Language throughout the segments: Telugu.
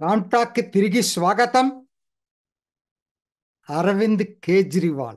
కాంటాక్ట్‌కి తిరిగి స్వాగతం. అరవింద్ కేజ్రీవాల్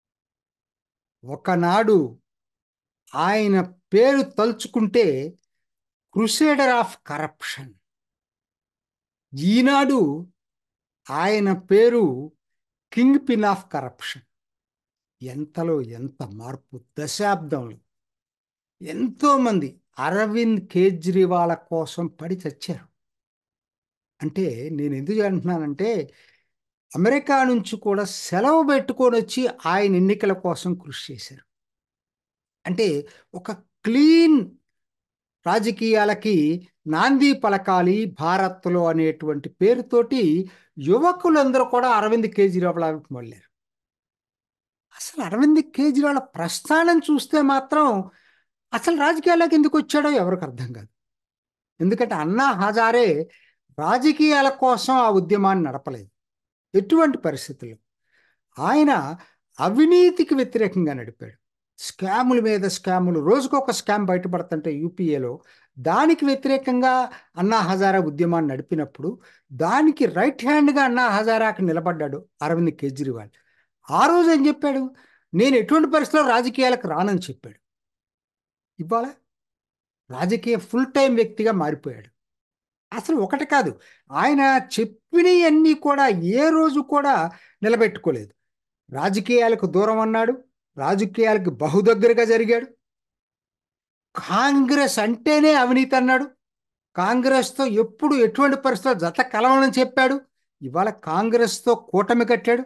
ఒకనాడు ఆయన పేరు తలుచుకుంటే క్రూసేడర్ ఆఫ్ కరప్షన్. ఈనాడు ఆయన పేరు కింగ్ పిన్ ఆఫ్ కరప్షన్. ఎంతలో ఎంత మార్పు! దశాబ్దంలో ఎంతోమంది అరవింద్ కేజ్రీవాల్ కోసం పడి చచ్చారు. అంటే నేను ఎందుకు అంటున్నానంటే, అమెరికా నుంచి కూడా సెలవు పెట్టుకొని వచ్చి ఆయన ఎన్నికల కోసం కృషి చేశారు. అంటే ఒక క్లీన్ రాజకీయాలకి నాంది పలకాలి భారత్లో అనేటువంటి పేరుతోటి యువకులందరూ కూడా అరవింద్ కేజ్రీవాల్ వైపు మళ్ళారు. అసలు అరవింద్ కేజ్రీవాల్ ప్రస్థానం చూస్తే మాత్రం అసలు రాజకీయాల్లోకి ఎందుకు వచ్చాడో ఎవరికి అర్థం కాదు. ఎందుకంటే అన్నా హజారే రాజకీయాల కోసం ఆ ఉద్యమాన్ని నడపలేదు. ఎటువంటి పరిస్థితుల్లో ఆయన అవినీతికి వ్యతిరేకంగా నడిపాడు. స్కాముల మీద స్కాములు, రోజుకొక స్కామ్ బయటపడుతుంటే యూపీఏలో దానికి వ్యతిరేకంగా అన్నా హజారా ఉద్యమాన్ని నడిపినప్పుడు దానికి రైట్ హ్యాండ్గా అన్నా హజారాకి నిలబడ్డాడు అరవింద్ కేజ్రీవాల్. ఆ రోజు ఏం చెప్పాడు? నేను ఎటువంటి పరిస్థితుల్లో రాజకీయాలకు రానని చెప్పాడు. ఇవాళ రాజకీయ ఫుల్ టైం వ్యక్తిగా మారిపోయాడు. అసలు ఒకటి కాదు, ఆయన చెప్పినవన్నీ కూడా ఏ రోజు కూడా నిలబెట్టుకోలేదు. రాజకీయాలకు దూరం అన్నాడు, రాజకీయాలకు బహుదగ్గరగా జరిగాడు. కాంగ్రెస్ అంటేనే అవినీతి అన్నాడు. కాంగ్రెస్తో ఎప్పుడు ఎటువంటి పరిస్థితుల్లో జత కలవని చెప్పాడు. ఇవాళ కాంగ్రెస్తో కూటమి కట్టాడు.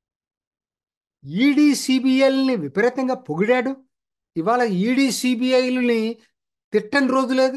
ఈడీ సిబిఐల్ని విపరీతంగా పొగిడాడు. ఇవాళ ఈడీ సిబిఐలని తిట్టని రోజు లేదు.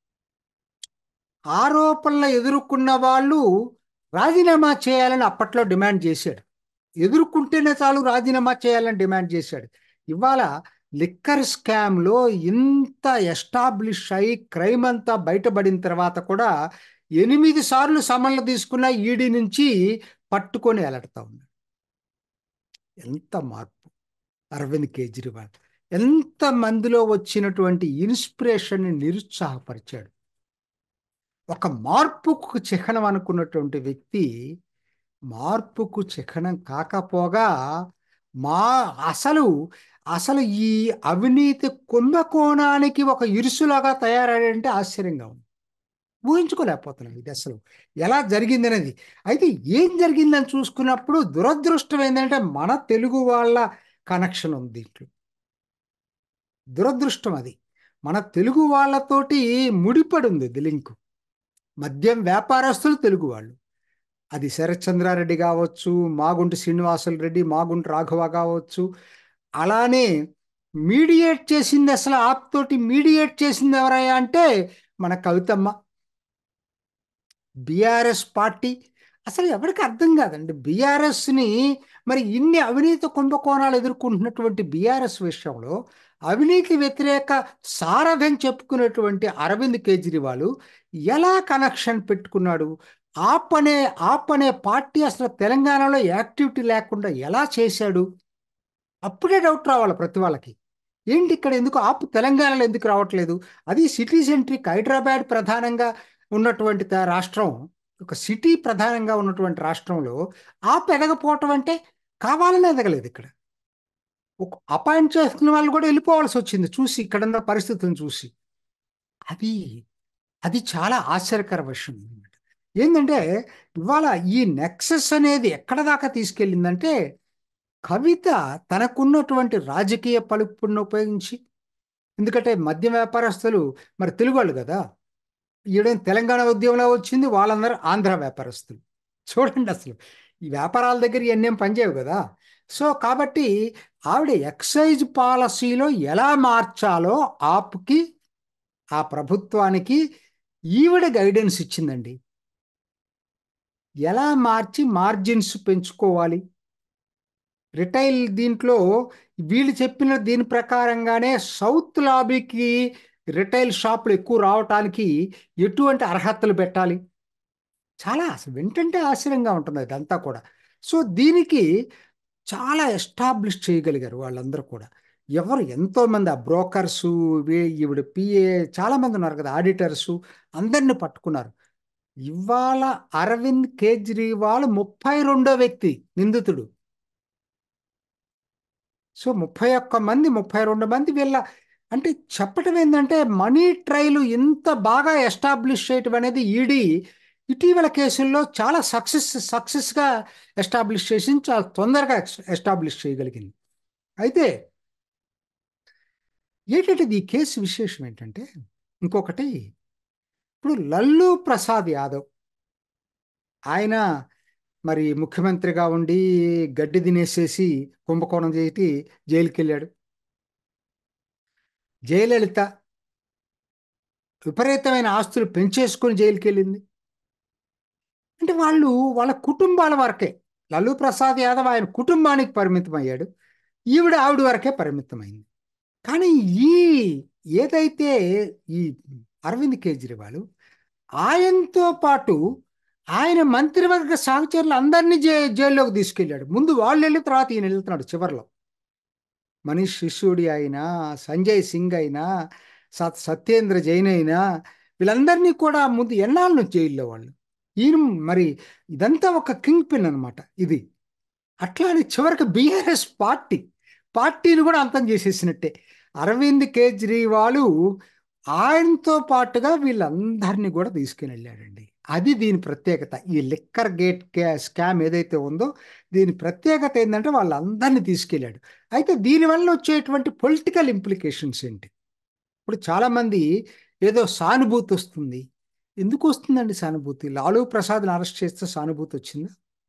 ఆరోపణలు ఎదుర్కొన్న వాళ్ళు రాజీనామా చేయాలని అప్పట్లో డిమాండ్ చేశాడు. ఎదుర్కొంటేనే చాలు రాజీనామా చేయాలని డిమాండ్ చేశాడు. ఇవాళ లిక్కర్ స్కామ్లో ఇంత ఎస్టాబ్లిష్ అయి క్రైమ్ అంతా బయటపడిన తర్వాత కూడా 8 సార్లు సమన్లు తీసుకున్న ఈడీ నుంచి పట్టుకొని ఎలాడుతా ఉన్నాడు. ఎంత మార్పు! అరవింద్ కేజ్రీవాల్ ఎంత మందిలో వచ్చినటువంటి ఇన్స్పిరేషన్ని నిరుత్సాహపరిచాడు. ఒక మార్పుకు చిహ్నం అనుకున్నటువంటి వ్యక్తి మార్పుకు చిహ్నం కాకపోగా మా అసలు అసలు ఈ అవినీతి కుంభకోణానికి ఒక ఇరుసులాగా తయారయ్యాడంటే ఆశ్చర్యంగా ఉంది. ఊహించుకోలేకపోతున్నాం ఇది అసలు ఎలా జరిగింది అనేది. అయితే ఏం జరిగిందని చూసుకున్నప్పుడు దురదృష్టం ఏంటంటే మన తెలుగు వాళ్ళ కనెక్షన్ ఉంది దీంట్లో. దురదృష్టం అది. మన తెలుగు వాళ్ళతోటి ముడిపడి ఉంది ఇది లింకు. మద్యం వ్యాపారస్తులు తెలుగు వాళ్ళు. అది శరత్చంద్రారెడ్డి కావచ్చు, మాగుంటి శ్రీనివాసులు రెడ్డి, మాగుంటి రాఘవ కావచ్చు. అలానే మీడియేట్ చేసింది, అసలు ఆప్తోటి మీడియేట్ చేసింది ఎవరయ్యా అంటే మన కవితమ్మ. బీఆర్ఎస్ పార్టీ అసలు ఎవరికి అర్థం కాదండి. బీఆర్ఎస్ని మరి ఇన్ని అవినీతి కుంభకోణాలు ఎదుర్కొంటున్నటువంటి బీఆర్ఎస్ విషయంలో అవినీతి వ్యతిరేక సారథ్యం చెప్పుకున్నటువంటి అరవింద్ కేజ్రీవాల్ ఎలా కనెక్షన్ పెట్టుకున్నాడు? ఆప్ అనే పార్టీ అసలు తెలంగాణలో యాక్టివిటీ లేకుండా ఎలా చేశాడు? అప్పుడే డౌట్ రావాలి ప్రతి వాళ్ళకి. ఏంటి ఇక్కడ ఎందుకు ఆప్ తెలంగాణలో ఎందుకు రావట్లేదు? అది సిటీ సెంట్రిక్, హైదరాబాద్ ప్రధానంగా ఉన్నటువంటి రాష్ట్రం, ఒక సిటీ ప్రధానంగా ఉన్నటువంటి రాష్ట్రంలో ఆప్ ఎదగపోవటం అంటే కావాలని ఎదగలేదు. ఇక్కడ ఒక అపాయింట్ చేస్తున్న వాళ్ళు కూడా వెళ్ళిపోవాల్సి వచ్చింది చూసి, ఇక్కడున్న పరిస్థితులను చూసి. అది అది చాలా ఆశ్చర్యకర విషయం అనమాట. ఏంటంటే ఇవాళ ఈ నెక్సెస్ అనేది ఎక్కడ దాకా తీసుకెళ్ళిందంటే, కవిత తనకున్నటువంటి రాజకీయ పలుకుబడిని ఉపయోగించి, ఎందుకంటే మద్య వ్యాపారస్తులు మరి తెలుగు వాళ్ళు కదా, ఈడేం తెలంగాణ ఉద్యమంలో వచ్చింది, వాళ్ళందరూ ఆంధ్ర వ్యాపారస్తులు. చూడండి అసలు ఈ వ్యాపారాల దగ్గర ఇవన్నీ ఏం పనిచేయవు కదా. సో కాబట్టి ఆవిడ ఎక్సైజ్ పాలసీలో ఎలా మార్చాలో ఆప్కి, ఆ ప్రభుత్వానికి ఈవిడ గైడెన్స్ ఇచ్చిందండి. ఎలా మార్చి మార్జిన్స్ పెంచుకోవాలి, రిటైల్ దీంట్లో వీళ్ళు చెప్పిన దీని ప్రకారంగానే సౌత్ లాబీకి రిటైల్ షాపులు ఎక్కువ రావటానికి ఎటువంటి అర్హతలు పెట్టాలి, చాలా అసలు వింటుంటే ఆశ్చర్యంగా ఉంటుంది అదంతా కూడా. సో దీనికి చాలా ఎస్టాబ్లిష్ చేయగలిగారు వాళ్ళందరూ కూడా. ఎవరు ఎంతోమంది ఆ బ్రోకర్సు, ఈవిడ పిఏ చాలామంది ఉన్నారు కదా, ఆడిటర్సు, అందరిని పట్టుకున్నారు. ఇవాళ అరవింద్ కేజ్రీవాల్ 32వ వ్యక్తి నిందితుడు. సో 31 మంది 32 మంది వీళ్ళ అంటే చెప్పటం ఏంటంటే మనీ ట్రయల్ ఇంత బాగా ఎస్టాబ్లిష్ చేయటం అనేది ఈడీ ఇటీవల కేసుల్లో చాలా సక్సెస్గా ఎస్టాబ్లిష్ చేసింది, చాలా తొందరగా ఎస్టాబ్లిష్ చేయగలిగింది. అయితే ఏంటంటే ఈ కేసు విశేషం ఏంటంటే ఇంకొకటి, ఇప్పుడు లల్లూ ప్రసాద్ యాదవ్ ఆయన మరి ముఖ్యమంత్రిగా ఉండి గడ్డి తినేసేసి కుంభకోణం చేసి జైలుకి వెళ్ళాడు. జయలలిత విపరీతమైన ఆస్తులు పెంచేసుకుని జైలుకి వెళ్ళింది. అంటే వాళ్ళ కుటుంబాల వరకే. లల్లూ ప్రసాద్ యాదవ్ ఆయన కుటుంబానికి పరిమితం అయ్యాడు, ఆవిడ వరకే పరిమితమైంది. కానీ ఈ ఏదైతే ఈ అరవింద్ కేజ్రీవాల్ ఆయనతో పాటు ఆయన మంత్రివర్గ సహచరులు అందరినీ జైల్లోకి తీసుకెళ్ళాడు. ముందు వాళ్ళు వెళ్ళిన తర్వాత ఈయన వెళ్తున్నాడు చివరిలో. మనీష్ సిసోడియా అయినా, సంజయ్ సింగ్ అయినా, సత్యేంద్ర జైన్ అయినా వీళ్ళందరినీ కూడా ముందు ఎన్నాళ్ళ నుంచి జైల్లో వాళ్ళు. ఈయన మరి ఇదంతా ఒక కింగ్ పిన్ అనమాట ఇది. అట్లానే చివరికి బీఆర్ఎస్ పార్టీని కూడా అంతం చేసేసినట్టే. అరవింద్ కేజ్రీవాల్ ఆయనతో పాటుగా వీళ్ళందరినీ కూడా తీసుకుని వెళ్ళాడండి. అది దీని ప్రత్యేకత. ఈ లిక్కర్ గేట్ స్కామ్ ఏదైతే ఉందో దీని ప్రత్యేకత ఏంటంటే వాళ్ళందరినీ తీసుకెళ్ళాడు. అయితే దీనివల్ల వచ్చేటువంటి పొలిటికల్ ఇంప్లికేషన్స్ ఏంటి? ఇప్పుడు చాలామంది ఏదో సానుభూతి వస్తుంది. ఎందుకు వస్తుందండి సానుభూతి? లాలూ ప్రసాద్ని అరెస్ట్ చేస్తే సానుభూతి వచ్చిందా?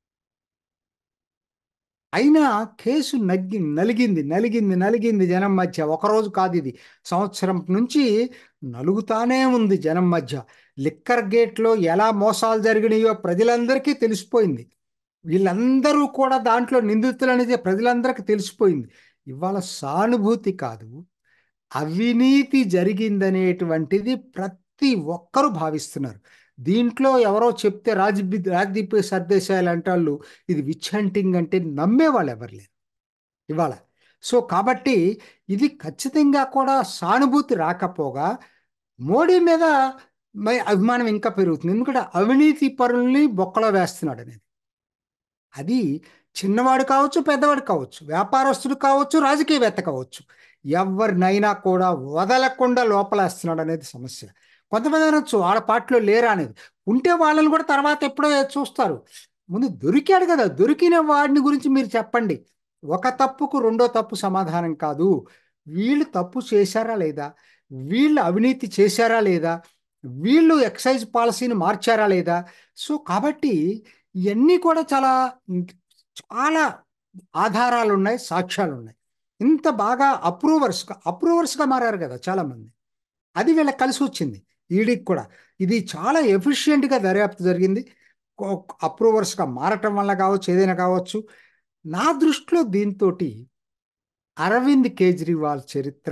అయినా కేసు నలిగింది జనం మధ్య. ఒకరోజు కాదు, ఇది సంవత్సరం నుంచి నలుగుతానే ఉంది జనం మధ్య. లిక్కర్ గేట్లో ఎలా మోసాలు జరిగినాయో ప్రజలందరికీ తెలిసిపోయింది. వీళ్ళందరూ కూడా దాంట్లో నిందితులు అనేది ప్రజలందరికీ తెలిసిపోయింది. ఇవాళ సానుభూతి కాదు, అవినీతి జరిగిందనేటువంటిది ప్రతి ఒక్కరూ భావిస్తున్నారు. దీంట్లో ఎవరో చెప్తే రాజ్దీప్ సర్దేశాయలు అంటే వాళ్ళు ఇది విచ్ హంటింగ్ అంటే నమ్మేవాళ్ళు ఎవరు లేరు ఇవాళ. సో కాబట్టి ఇది ఖచ్చితంగా కూడా సానుభూతి రాకపోగా మోడీ మీద అభిమానం ఇంకా పెరుగుతుంది. ఎందుకంటే అవినీతి పరుల్ని బొక్కలో వేస్తున్నాడు అనేది. అది చిన్నవాడు కావచ్చు, పెద్దవాడు కావచ్చు, వ్యాపారస్తుడు కావచ్చు, రాజకీయవేత్త కావచ్చు, ఎవరినైనా కూడా వదలకుండా లోపలేస్తున్నాడు అనేది సమస్య. కొంతమంది అనొచ్చు వాళ్ళ పార్టీలో లేరా అనేది. ఉంటే వాళ్ళని కూడా తర్వాత ఎప్పుడో చూస్తారు. ముందు దొరికాడు కదా, దొరికిన వాడిని గురించి మీరు చెప్పండి. ఒక తప్పుకు రెండో తప్పు సమాధానం కాదు. వీళ్ళు తప్పు చేశారా లేదా, వీళ్ళు అవినీతి చేశారా లేదా, వీళ్ళు ఎక్సైజ్ పాలసీని మార్చారా లేదా. సో కాబట్టి ఇవన్నీ కూడా చాలా చాలా ఆధారాలు ఉన్నాయి, సాక్ష్యాలు ఉన్నాయి. ఇంత బాగా అప్రూవర్స్గా మారారు కదా చాలామంది. అది వీళ్ళకి కలిసి వచ్చింది. ఈడీకి కూడా ఇది చాలా ఎఫిషియెంట్గా దర్యాప్తు జరిగింది. అప్రూవర్స్గా మారటం వల్ల కావచ్చు, ఏదైనా కావచ్చు. నా దృష్టిలో దీంతో అరవింద్ కేజ్రీవాల్ చరిత్ర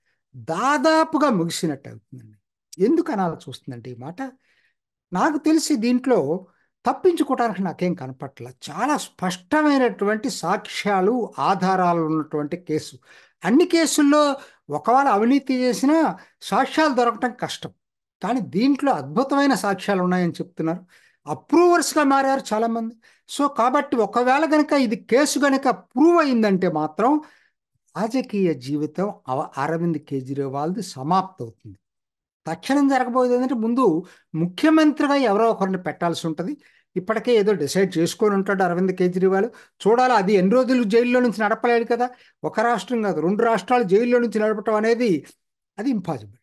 దాదాపుగా ముగిసినట్టు అవుతుందండి. ఎందుకు అనాలి చూస్తుందంటే ఈ మాట, నాకు తెలిసి దీంట్లో తప్పించుకోవడానికి నాకేం కనపట్ల. చాలా స్పష్టమైనటువంటి సాక్ష్యాలు, ఆధారాలు ఉన్నటువంటి కేసు. అన్ని కేసుల్లో ఒకవేళ అవినీతి చేసినా సాక్ష్యాలు దొరకటం కష్టం, కానీ దీంట్లో అద్భుతమైన సాక్ష్యాలు ఉన్నాయని చెప్తున్నారు. అప్రూవర్స్గా మారారు చాలామంది. సో కాబట్టి ఒకవేళ కనుక ఇది కేసు కనుక ప్రూవ్ అయిందంటే మాత్రం రాజకీయ జీవితం అరవింద్ కేజ్రీవాల్ది సమాప్తం అవుతుంది. తక్షణం జరగబోయేది ఏంటంటే ముందు ముఖ్యమంత్రిగా ఎవరో ఒకరిని పెట్టాల్సి ఉంటుంది. ఇప్పటికే ఏదో డిసైడ్ చేసుకొని ఉంటాడు అరవింద్ కేజ్రీవాల్. చూడాలి అది ఎన్ని రోజులు జైల్లో నుంచి నడపలేడు కదా. ఒక రాష్ట్రం కాదు, 2 రాష్ట్రాలు జైల్లో నుంచి నడపటం అనేది అది ఇంపాసిబుల్.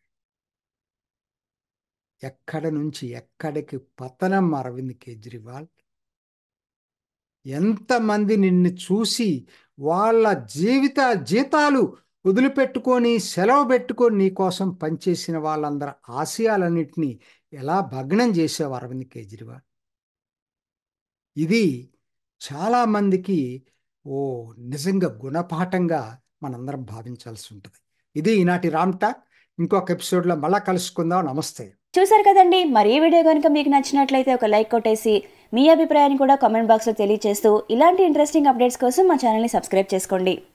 ఎక్కడి నుంచి ఎక్కడికి పతనం అరవింద్ కేజ్రీవాల్. ఎంతమంది నిన్ను చూసి వాళ్ళ జీతాలు వదిలిపెట్టుకొని సెలవు పెట్టుకొని నీ కోసం పనిచేసిన వాళ్ళందరి ఆశయాలన్నింటినీ ఎలా భగ్నం చేసావు అరవింద్ కేజ్రీవాల్. ఇది చాలామందికి నిజంగా గుణపాఠంగా మనందరం భావించాల్సి ఉంటుంది. ఇది ఈనాటి రామ్ టాక్. ఇంకొక ఎపిసోడ్లో మళ్ళా కలుసుకుందాం. నమస్తే. చూసారు కదండి. మరి ఈ వీడియో కనుక మీకు నచ్చినట్లయితే ఒక లైక్ కొట్టేసి మీ అభిప్రాయాన్ని కూడా కామెంట్ బాక్స్లో తెలియజేస్తూ ఇలాంటి ఇంట్రెస్టింగ్ అప్డేట్స్ కోసం మా ఛానల్ని సబ్స్క్రైబ్ చేసుకోండి.